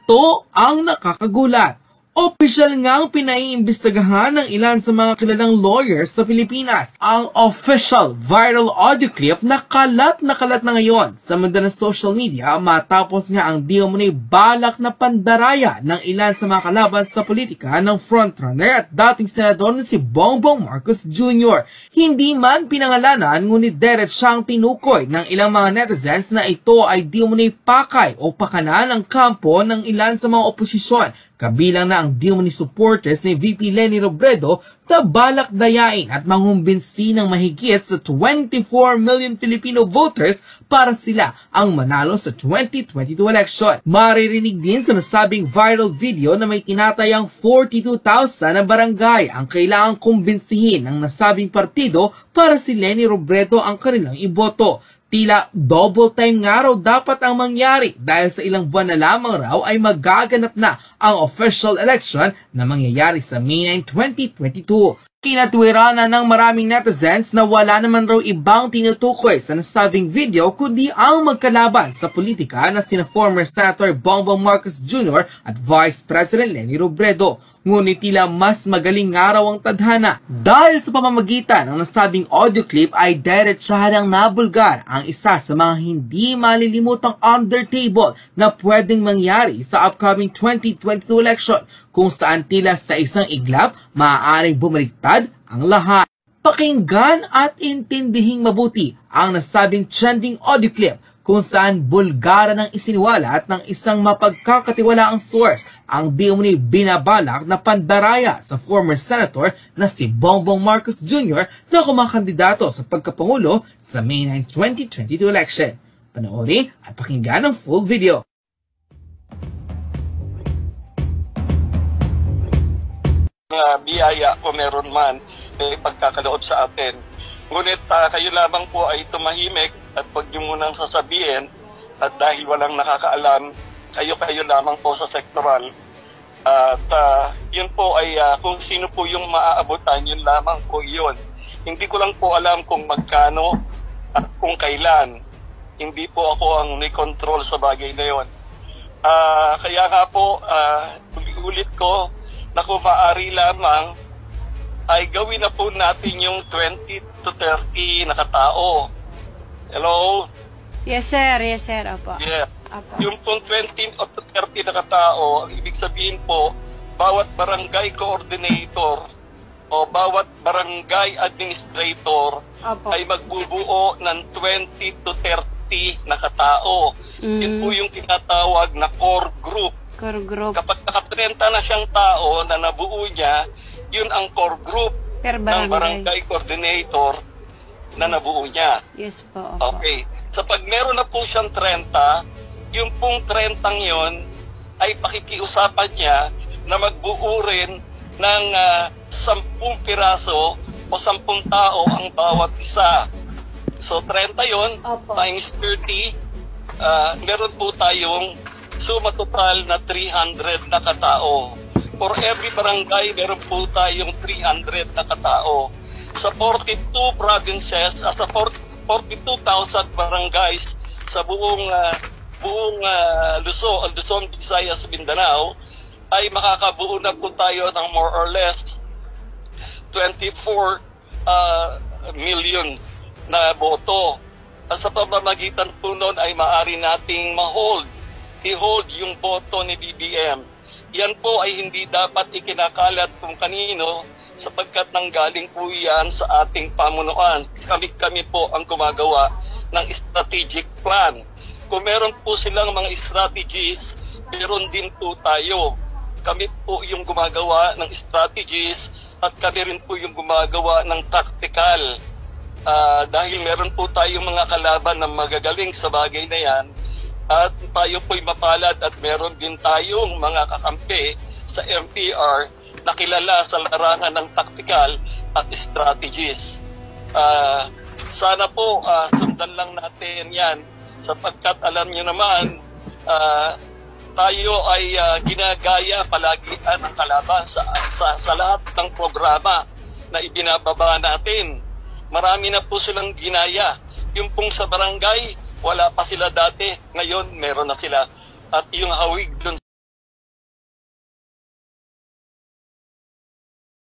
Ito ang nakakagulat. Opisyal ngang pinaiimbestagahan ng ilan sa mga kilalang lawyers sa Pilipinas. Ang official viral audio clip na kalat na ngayon sa mundo ng social media matapos nga ang di umano'y balak na pandaraya ng ilan sa mga kalaban sa politika ng frontrunner at dating senador na si Bongbong Marcos Jr. Hindi man pinangalanan ngunit diretsang tinukoy ng ilang mga netizens na ito ay di umano'y pakay o pakana ng kampo ng ilan sa mga oposisyon. Kabilang na ang di umano'y supporters ni VP Leni Robredo na balak dayain at manghumbinsi ng mahigit sa 24 million Filipino voters para sila ang manalo sa 2022 election. Maririnig din sa nasabing viral video na may tinatayang 42,000 na barangay ang kailangang kumbinsihin ng nasabing partido para si Leni Robredo ang kanilang iboto. Tila double time nga raw dapat ang mangyari dahil sa ilang buwan na lamang raw ay magaganap na ang official election na mangyayari sa May 9, 2022. Kinatwiranan ng maraming netizens na wala naman raw ibang tinutukoy sa nasabing video kundi ang magkalaban sa politika na sina former Senator Bongbong Marcos Jr. at Vice President Leni Robredo. Ngunit tila mas magaling nga raw ang tadhana dahil sa pamamagitan ng nasabing audio clip ay diretsahang nabulgar ang isa sa mga hindi malilimutang under table na pwedeng mangyari sa upcoming 2022 election kung saan tila sa isang iglap maaaring bumaliktad ang lahat. Pakinggan at intindihing mabuti ang nasabing trending audio clip kung saan bulgara ng isiniwalat ng isang mapagkakatiwalaang source ang di umano'y binabalak na pandaraya sa former senator na si Bongbong Marcos Jr. na kumakandidato sa pagkapangulo sa May 9, 2022 election. Panoorin at pakinggan ang full video. Biyaya o meron man may pagkakaloob sa atin. Ngunit kayo lamang po ay tumahimik at huwag niyo munang sasabihin at dahil walang nakakaalam, kayo lamang po sa sektoral. At yun po ay kung sino po yung maaabutan, yun lamang po yun. Hindi ko lang po alam kung magkano at kung kailan. Hindi po ako ang may control sa bagay na yun. Kaya nga po, ulit ko, na kung maaari lamang ay gawin na po natin yung 20 to 30 na katao. Hello? Yes, sir. Yes, sir. Opo. Yeah. Opo. Yung pong 20 to 30 na katao, ibig sabihin po, bawat barangay coordinator o bawat barangay administrator Opo. ay magbubuo ng 20 to 30 na katao. Yun po yung tinatawag na core group. Core group. Kapag naka-30 na siyang tao na nabuo niya, yun ang core group ng barangay coordinator na nabuo niya. Yes po. Opo. Okay. So pag meron na po siyang 30, yung pong 30 yun ay pakikiusapan niya na magbuo rin ng 10 piraso o 10 tao ang bawat isa. So 30 yun, Opo. times 30, meron po tayong suma total na 300 na katao. For every barangay, meron po tayong 300 na katao. Sa 42 provinces, sa 42,000 barangays sa buong Luzon, Visayas, Mindanao, ay makakabuo na po tayo ng more or less 24 million na boto. At sa pamamagitan po nun ay maaari nating i-hold yung boto ni BBM. Yan po ay hindi dapat ikinakalat kung kanino sapagkat nanggaling po yan sa ating pamunuan. Kami po ang gumagawa ng strategic plan. Kung meron po silang mga strategies, meron din po tayo. Kami po yung gumagawa ng strategies at kami rin po yung gumagawa ng tactical. Dahil meron po tayong mga kalaban na magagaling sa bagay na yan, at tayo po'y mapalad at meron din tayong mga kakampi sa MPR na kilala sa larangan ng tactical at strategies. Sana po sundan lang natin yan sapagkat alam nyo naman tayo ay ginagaya palagi ng kalaban sa lahat ng programa na ibinababa natin. Marami na po silang ginaya. Yung pong sa barangay, wala pa sila dati. Ngayon, meron na sila. At yung hawig dun